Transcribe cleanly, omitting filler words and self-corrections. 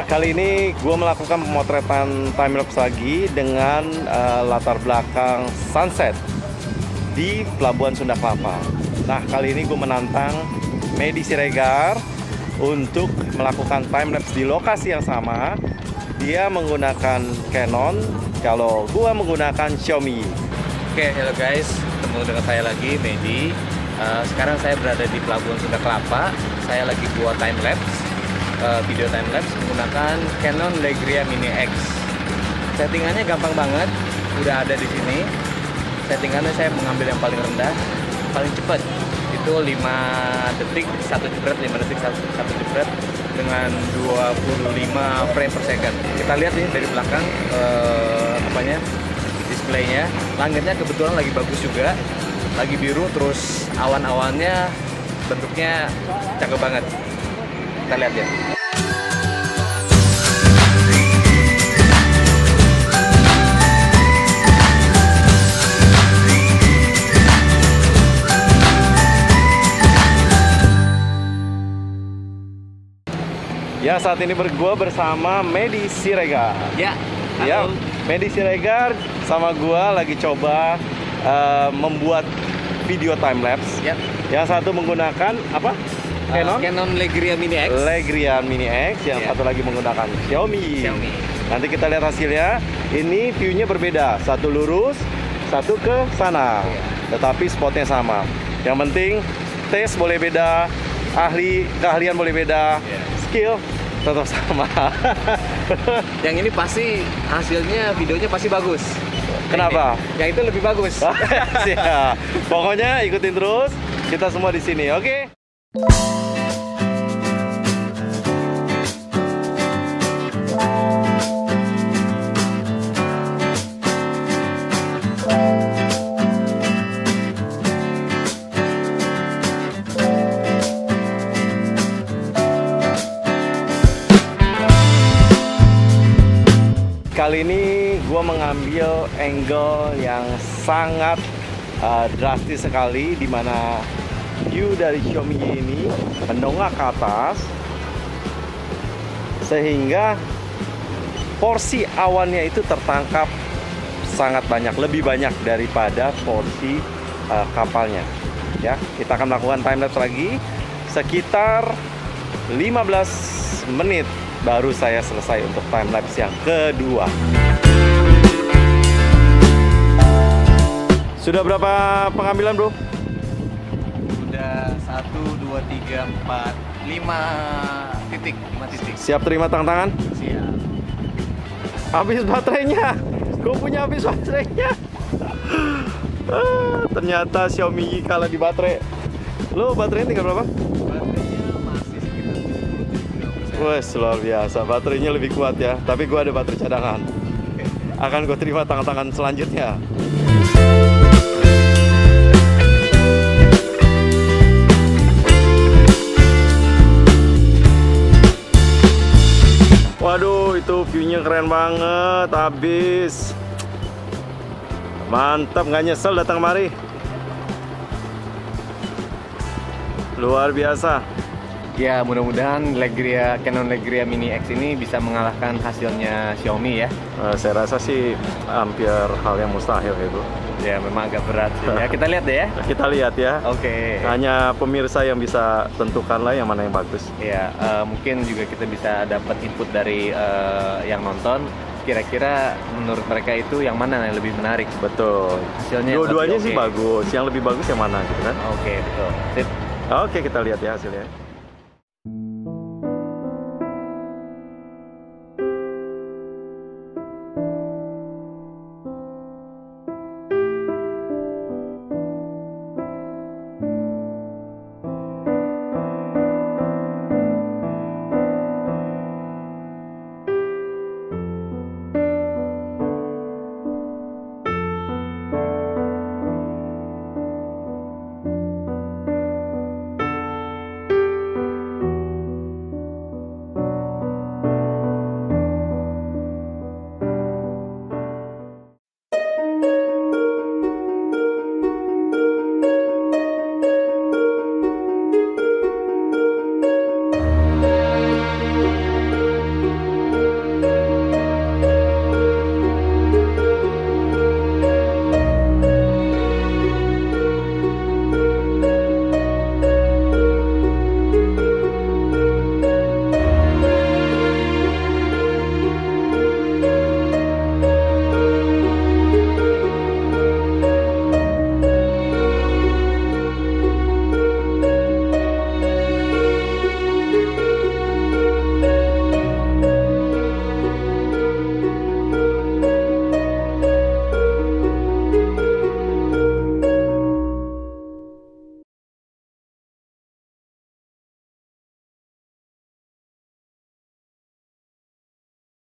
Kali ini gue melakukan pemotretan timelapse lagi dengan latar belakang sunset di Pelabuhan Sunda Kelapa. Nah, kali ini gue menantang Medi Siregar untuk melakukan timelapse di lokasi yang sama. Dia menggunakan Canon, kalau gue menggunakan Xiaomi. Oke, hello guys, ketemu dengan saya lagi, Medi. Sekarang saya berada di Pelabuhan Sunda Kelapa. Saya lagi buat timelapse. Video timelapse menggunakan Canon Legria Mini X. Settingannya gampang banget, udah ada di sini. Settingannya saya mengambil yang paling rendah, paling cepat. Itu 5 detik satu jepret, 5 detik satu jepret dengan 25 frame per second. Kita lihat nih dari belakang displaynya. Langitnya kebetulan lagi bagus juga, lagi biru, terus awan-awannya bentuknya cakep banget. Kita lihat ya. Ya, saat ini gua bersama Medi Siregar. Ya, ya, Medi Siregar sama gua lagi coba membuat video timelapse. Ya. Yang satu menggunakan apa? Canon Legria Mini X. Legria Mini X, yang satu lagi menggunakan Xiaomi. Nanti kita lihat hasilnya. Ini view-nya berbeda, satu lurus, satu ke sana. Tetapi spotnya sama. Yang penting tes boleh beda, keahlian boleh beda, skill tetap sama. Yang ini pasti hasilnya, videonya pasti bagus. Kenapa? Yang itu lebih bagus. Ya. Pokoknya ikutin terus, kita semua di sini, oke? Kali ini gue mengambil angle yang sangat drastis sekali, di mana view dari Xiaomi ini mendongak ke atas, sehingga porsi awannya itu tertangkap sangat banyak, lebih banyak daripada porsi kapalnya. Ya, kita akan melakukan timelapse lagi sekitar 15 menit. Baru saya selesai untuk timelapse yang kedua. Sudah berapa pengambilan, bro? Sudah 1, 2, 3, 4, 5 titik. Siap terima tantangan? Siap. Habis baterainya. Gue punya habis baterainya. Ternyata Xiaomi kalah di baterai. Lo baterainya tinggal berapa? Wes, luar biasa, baterainya lebih kuat ya. Tapi gue ada baterai cadangan. Akan gue terima tantangan selanjutnya. Waduh, itu view-nya keren banget. Habis. Mantap, nggak nyesel datang kemari. Luar biasa. Ya, mudah-mudahan Canon Legria Mini X ini bisa mengalahkan hasilnya Xiaomi ya. Saya rasa sih hampir hal yang mustahil itu. Ya, memang agak berat sih ya. Kita lihat deh ya. Kita lihat ya. Oke. Hanya pemirsa yang bisa tentukan lah yang mana yang bagus. Ya, mungkin juga kita bisa dapat input dari yang nonton. Kira-kira menurut mereka itu yang mana yang lebih menarik? Betul. Hasilnya dua-duanya sih bagus. Yang lebih bagus yang mana gitu kan? Oke, betul. Sip. Oke, kita lihat ya hasilnya.